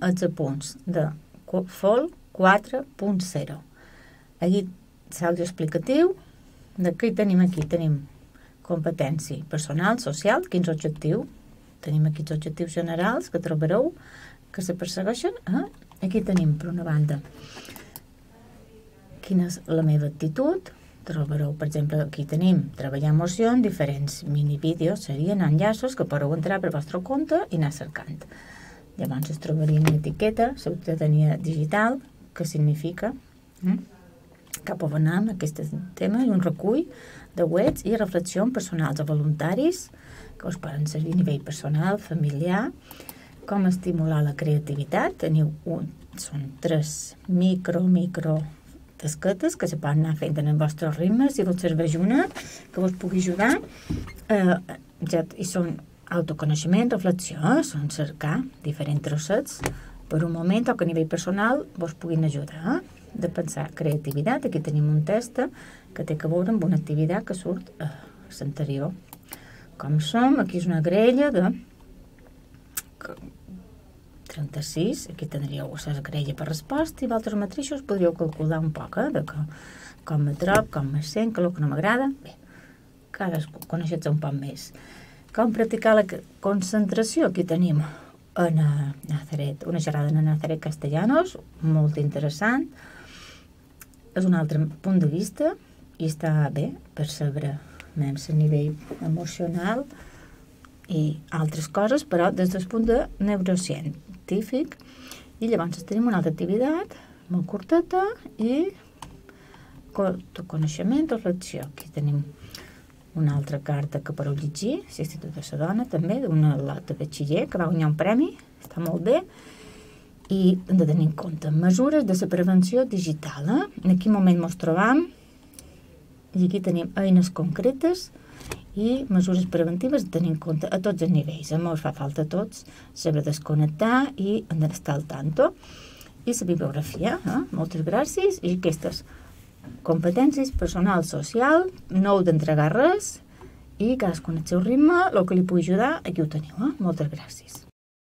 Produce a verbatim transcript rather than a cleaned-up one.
els apunts de F O L quatre punt zero. Aquí l'àudio explicatiu, de què tenim aquí? Tenim competència personal, social, quins objectius. Tenim aquí els objectius generals que trobareu, que se persegueixen. Eh? Aquí tenim, per una banda, quina és la meva actitud. Trobareu, per exemple, aquí tenim treballar emoció en diferents minivídeos, serien enllaços que podeu entrar per vostre compte i anar cercant. Llavors es trobaria una etiqueta, ciutadania digital, que significa eh? cap on anem, aquest tema, i un recull de webs i reflexions personals o voluntaris que us poden servir a nivell personal, familiar, com estimular la creativitat. Teniu un, són tres micro, micro tasquetes que se poden anar fent en el vostre ritme. Si vos serveix una que vos pugui ajudar, eh, ja, i són autoconeixement, reflexió, eh? Són cercar diferents trossets per un moment o que a nivell personal vos puguin ajudar, eh? De pensar creativitat. Aquí tenim un test que té que veure amb una activitat que surt a l'anterior. Com som, aquí és una grella de trenta-sis, aquí tindríeu la grella per resposta i vosaltres mateixos podríeu calcular un poc, eh, de que, com me trob, com me sent, que el que no m'agrada. Bé, cadascú coneixets un poc més. Com practicar la concentració? Aquí tenim a Nazaret, una xerrada en Nazaret Castellanos, molt interessant. És un altre punt de vista i està bé per saber més a nivell emocional i altres coses, però des del punt de neurocientífic. I llavors tenim una altra activitat molt curteta i coneixement, reflexió. Aquí tenim una altra carta que podeu llegir, l'Institut de la Dona, també, d'una lot de batxiller que va guanyar un premi, està molt bé. I hem de tenir en compte mesures de la prevenció digital. Eh? En quin moment ens trobam? I aquí tenim eines concretes i mesures preventives de tenir en compte a tots els nivells. A més, fa falta a tots saber desconnectar i hem d'estar al tanto. I la bibliografia, eh? Moltes gràcies. I aquestes competències personal, social, no heu d'entregar res i cadascun al seu ritme, el que li pugui ajudar, aquí ho teniu. Eh? Moltes gràcies.